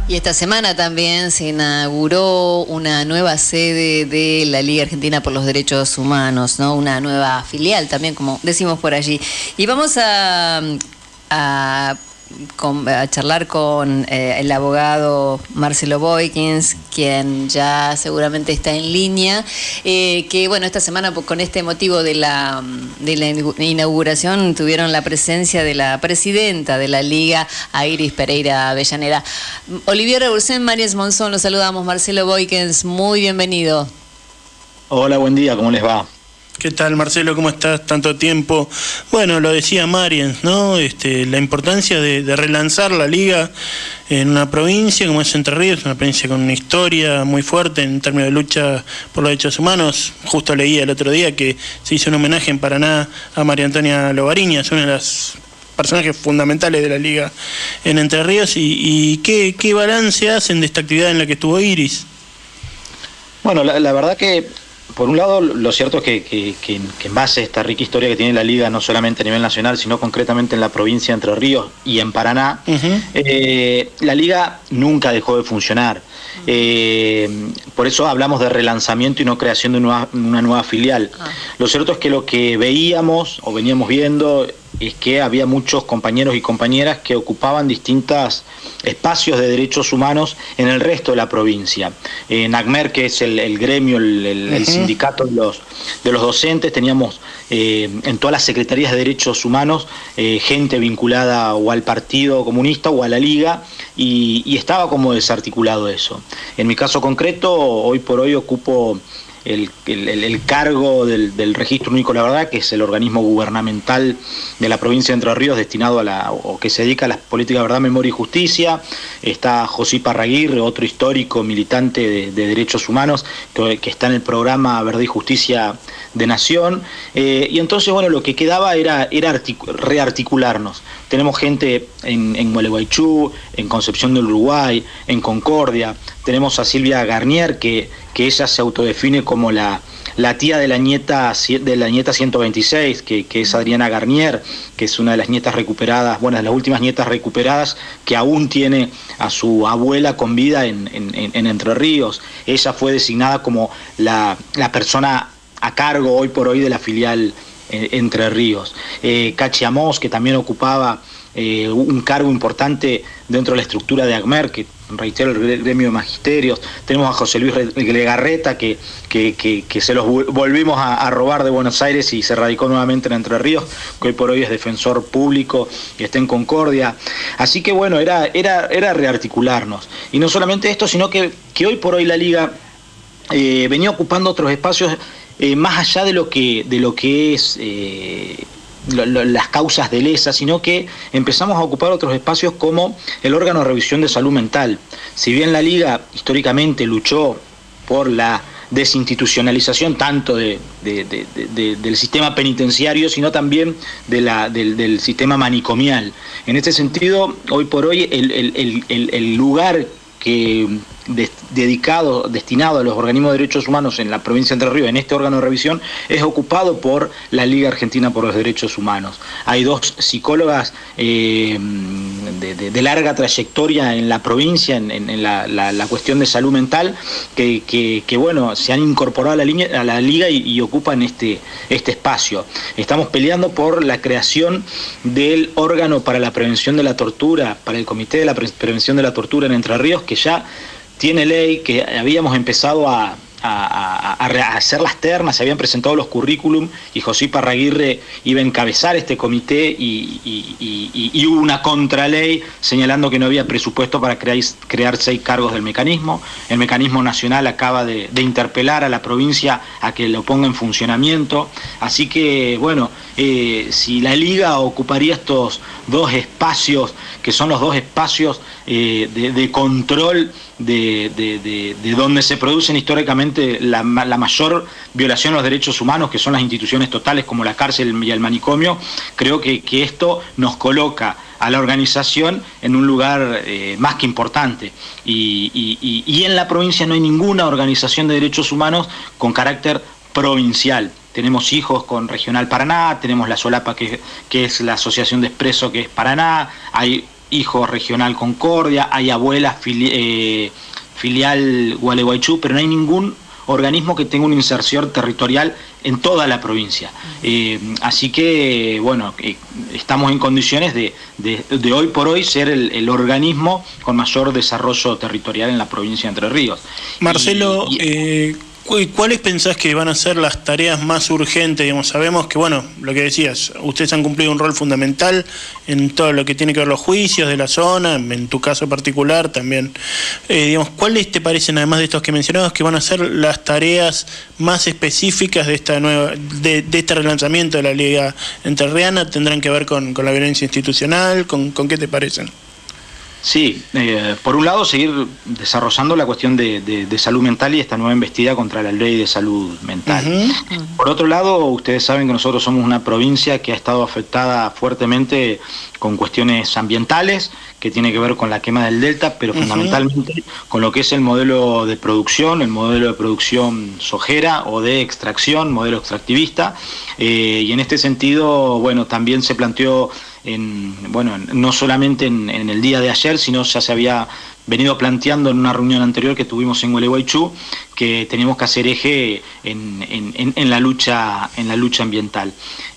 Y esta semana también se inauguró una nueva sede de la Liga Argentina por los Derechos Humanos, ¿no? Una nueva filial también, como decimos por allí. Y vamos a charlar con el abogado Marcelo Boykins, quien ya seguramente está en línea, que bueno, esta semana con este motivo de la inauguración tuvieron la presencia de la presidenta de la Liga, Iris Pereira Avellaneda. Olivier Rebursén, Mariens Monzón, los saludamos. Marcelo Boykins, muy bienvenido. Hola, buen día, ¿cómo les va? ¿Qué tal, Marcelo? ¿Cómo estás? Tanto tiempo. Bueno, lo decía Mariens, ¿no? La importancia de relanzar la liga en una provincia como es Entre Ríos, una provincia con una historia muy fuerte en términos de lucha por los derechos humanos. Justo leía el otro día que se hizo un homenaje en Paraná a María Antonia Lovariñas, una de las personajes fundamentales de la liga en Entre Ríos. ¿Y qué balance hacen de esta actividad en la que estuvo Iris? Bueno, la verdad que por un lado, lo cierto es que en base a esta rica historia que tiene la Liga, no solamente a nivel nacional, sino concretamente en la provincia de Entre Ríos y en Paraná, la Liga nunca dejó de funcionar. Por eso hablamos de relanzamiento y no creación de una nueva filial. Lo cierto es que lo que veíamos o veníamos viendo es que había muchos compañeros y compañeras que ocupaban distintos espacios de derechos humanos en el resto de la provincia. En ACMER, que es el gremio, el sindicato de los docentes, teníamos en todas las secretarías de derechos humanos gente vinculada o al Partido Comunista o a la Liga, y estaba como desarticulado eso. En mi caso concreto, hoy por hoy ocupo el cargo del Registro Único de la Verdad, que es el organismo gubernamental de la provincia de Entre Ríos destinado o que se dedica a las políticas de verdad, memoria y justicia. Está José Parraguirre, otro histórico militante de derechos humanos, que está en el programa Verdad y Justicia de Nación. Y entonces, bueno, lo que quedaba era rearticularnos. Tenemos gente en Gualeguaychú, en Concepción del Uruguay, en Concordia. Tenemos a Silvia Garnier, que ella se autodefine como la tía de la nieta 126, que es Adriana Garnier, que es una de las nietas recuperadas, bueno, de las últimas nietas recuperadas, que aún tiene a su abuela con vida en Entre Ríos. Ella fue designada como la persona a cargo hoy por hoy de la filial Entre Ríos. Cachi Amos, que también ocupaba un cargo importante dentro de la estructura de ACMER, que reitero, el gremio de magisterios. Tenemos a José Luis Legarreta, que se los volvimos a robar de Buenos Aires y se radicó nuevamente en Entre Ríos, que hoy por hoy es defensor público y está en Concordia. Así que bueno, era rearticularnos. Y no solamente esto, sino que hoy por hoy la Liga venía ocupando otros espacios más allá de lo que es las causas de lesa, sino que empezamos a ocupar otros espacios como el órgano de revisión de salud mental. Si bien la Liga históricamente luchó por la desinstitucionalización tanto del sistema penitenciario, sino también del sistema manicomial. En este sentido, hoy por hoy el lugar destinado a los organismos de derechos humanos en la provincia de Entre Ríos, en este órgano de revisión, es ocupado por la Liga Argentina por los Derechos Humanos. Hay dos psicólogas de larga trayectoria en la provincia, en la cuestión de salud mental, que bueno, se han incorporado a la Liga y ocupan este espacio. Estamos peleando por la creación del órgano para la prevención de la tortura, para el Comité de la Prevención de la Tortura en Entre Ríos, que ya tiene ley, que habíamos empezado a hacer las ternas, se habían presentado los currículum y José Parraguirre iba a encabezar este comité y hubo una contraley señalando que no había presupuesto para crear 6 cargos del mecanismo. El mecanismo nacional acaba de interpelar a la provincia a que lo ponga en funcionamiento. Así que, bueno, si la Liga ocuparía estos dos espacios, que son los dos espacios de control de donde se producen históricamente la mayor violación a los derechos humanos, que son las instituciones totales como la cárcel y el manicomio, creo que esto nos coloca a la organización en un lugar más que importante. Y en la provincia no hay ninguna organización de derechos humanos con carácter provincial. Tenemos hijos con Regional Paraná, tenemos la Solapa, que es la Asociación de Expreso, que es Paraná, hay Hijos Regional Concordia, hay Abuelas filial Gualeguaychú, pero no hay ningún organismo que tenga una inserción territorial en toda la provincia. Así que, bueno, estamos en condiciones de hoy por hoy ser el organismo con mayor desarrollo territorial en la provincia de Entre Ríos. Marcelo, ¿cuáles pensás que van a ser las tareas más urgentes? Digamos, sabemos que, bueno, lo que decías, ustedes han cumplido un rol fundamental en todo lo que tiene que ver los juicios de la zona, en tu caso particular también. Digamos, ¿cuáles te parecen, además de estos que mencionabas, que van a ser las tareas más específicas de esta de este relanzamiento de la Liga Entrerriana? ¿Tendrán que ver con la violencia institucional? ¿Con qué te parecen? Sí, por un lado seguir desarrollando la cuestión de salud mental y esta nueva embestida contra la ley de salud mental. Por otro lado, ustedes saben que nosotros somos una provincia que ha estado afectada fuertemente con cuestiones ambientales, que tiene que ver con la quema del delta, pero fundamentalmente con lo que es el modelo de producción sojera o de extracción, modelo extractivista, y en este sentido, bueno, también se planteó no solamente en el día de ayer, sino ya se había venido planteando en una reunión anterior que tuvimos en Gualeguaychú, que teníamos que hacer eje en la lucha ambiental.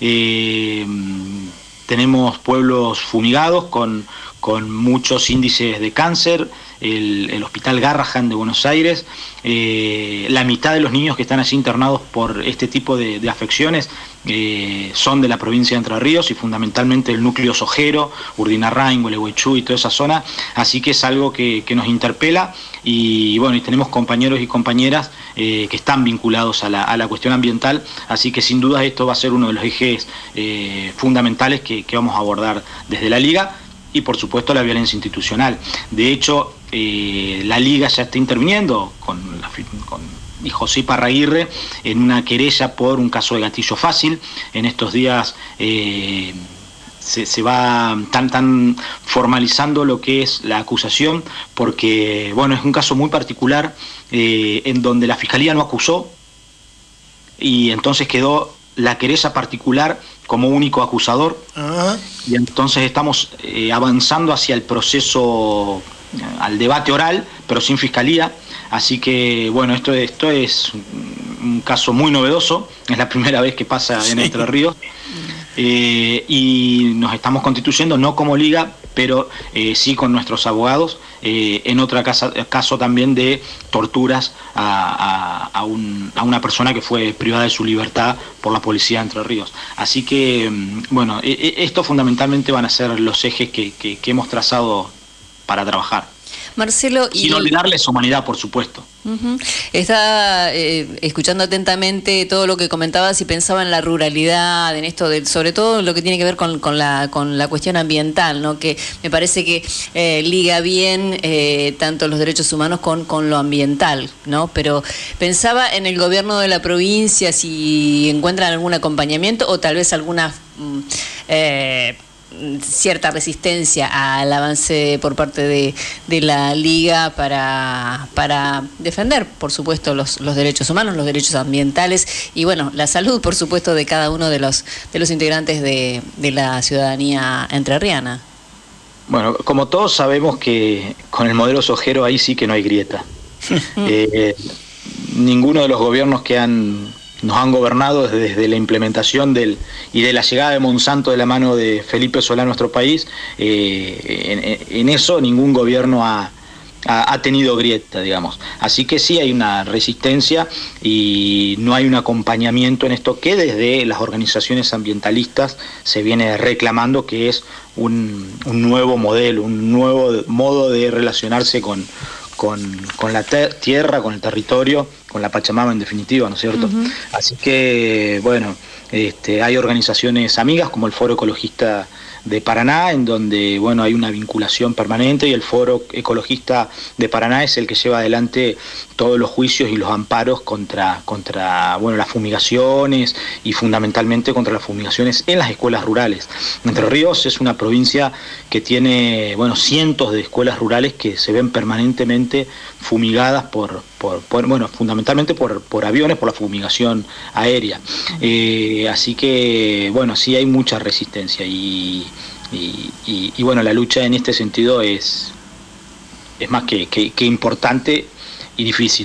Tenemos pueblos fumigados con muchos índices de cáncer, el Hospital Garrahan de Buenos Aires, la mitad de los niños que están allí internados por este tipo de afecciones son de la provincia de Entre Ríos y fundamentalmente el núcleo sojero, Urdinarrain, Gualeguaychú y toda esa zona, así que es algo que nos interpela y bueno, y tenemos compañeros y compañeras que están vinculados a la cuestión ambiental, así que sin duda esto va a ser uno de los ejes fundamentales que vamos a abordar desde la Liga. Y por supuesto la violencia institucional. De hecho, la Liga ya está interviniendo con José Iparraguirre en una querella por un caso de gatillo fácil. En estos días se va tan formalizando lo que es la acusación, porque bueno, es un caso muy particular en donde la Fiscalía no acusó y entonces quedó la querella particular como único acusador. Y entonces estamos avanzando hacia el proceso, al debate oral, pero sin fiscalía, así que bueno, esto es un caso muy novedoso, es la primera vez que pasa en Entre Ríos, y nos estamos constituyendo no como Liga, pero sí con nuestros abogados, en otro caso también de torturas a una persona que fue privada de su libertad por la policía de Entre Ríos. Así que, bueno, esto fundamentalmente van a ser los ejes que hemos trazado para trabajar. Marcelo, sin olvidarles humanidad, por supuesto. Estaba escuchando atentamente todo lo que comentabas y pensaba en la ruralidad, en esto sobre todo lo que tiene que ver con la cuestión ambiental, ¿no? Que me parece que liga bien tanto los derechos humanos con lo ambiental, ¿no? Pero pensaba en el gobierno de la provincia, si encuentran algún acompañamiento o tal vez alguna cierta resistencia al avance por parte de la Liga para defender, por supuesto, los derechos humanos, los derechos ambientales y, bueno, la salud, por supuesto, de cada uno de los integrantes de la ciudadanía entrerriana. Bueno, como todos sabemos que con el modelo sojero ahí sí que no hay grieta. Ninguno de los gobiernos que nos han gobernado desde la implementación y de la llegada de Monsanto de la mano de Felipe Solá a nuestro país, en eso ningún gobierno ha tenido grieta, digamos. Así que sí hay una resistencia y no hay un acompañamiento en esto que desde las organizaciones ambientalistas se viene reclamando, que es un nuevo modelo, un nuevo modo de relacionarse con la tierra, con el territorio, con la Pachamama en definitiva, ¿no es cierto? Así que, bueno, hay organizaciones amigas como el Foro Ecologista de Paraná, en donde, bueno, hay una vinculación permanente, y el Foro Ecologista de Paraná es el que lleva adelante todos los juicios y los amparos contra bueno, las fumigaciones y fundamentalmente contra las fumigaciones en las escuelas rurales. Entre Ríos es una provincia que tiene, bueno, cientos de escuelas rurales que se ven permanentemente fumigadas bueno, fundamentalmente por aviones, por la fumigación aérea. Así que, bueno, sí hay mucha resistencia y y bueno, la lucha en este sentido es más que importante y difícil.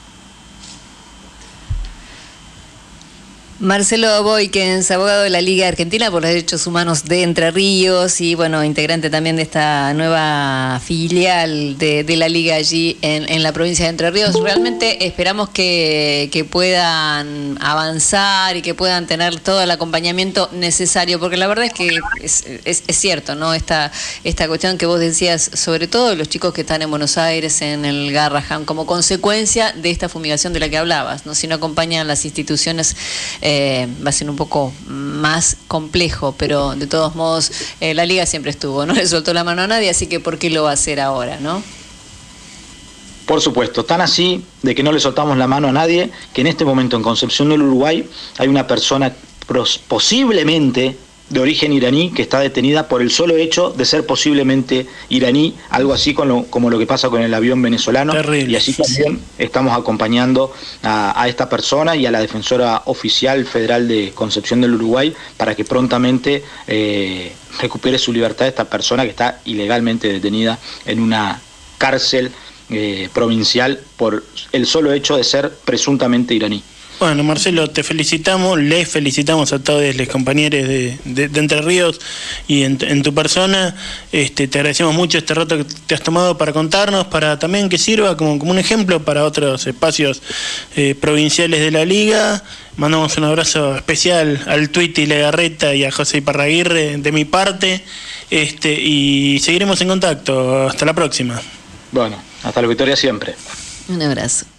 Marcelo Boykens, abogado de la Liga Argentina por los Derechos Humanos de Entre Ríos y bueno, integrante también de esta nueva filial de la Liga allí en la provincia de Entre Ríos. Realmente esperamos que puedan avanzar y que puedan tener todo el acompañamiento necesario, porque la verdad es que es cierto, ¿no? Esta cuestión que vos decías, sobre todo los chicos que están en Buenos Aires, en el Garrahan, como consecuencia de esta fumigación de la que hablabas, ¿no? Si no acompañan las instituciones, va a ser un poco más complejo, pero de todos modos la Liga siempre estuvo, no le soltó la mano a nadie, así que ¿por qué lo va a hacer ahora, no? Por supuesto, tan así de que no le soltamos la mano a nadie, que en este momento en Concepción del Uruguay hay una persona posiblemente de origen iraní que está detenida por el solo hecho de ser posiblemente iraní, algo así como lo que pasa con el avión venezolano. Terrible. Y así también estamos acompañando a esta persona y a la defensora oficial federal de Concepción del Uruguay para que prontamente recupere su libertad esta persona que está ilegalmente detenida en una cárcel provincial por el solo hecho de ser presuntamente iraní. Bueno, Marcelo, les felicitamos a todos los compañeros de Entre Ríos y en tu persona. Te agradecemos mucho este rato que te has tomado para contarnos, para también que sirva como un ejemplo para otros espacios provinciales de la Liga. Mandamos un abrazo especial al Tuiti Legarreta y a José Iparraguirre de mi parte, y seguiremos en contacto. Hasta la próxima. Bueno, hasta la victoria siempre. Un abrazo.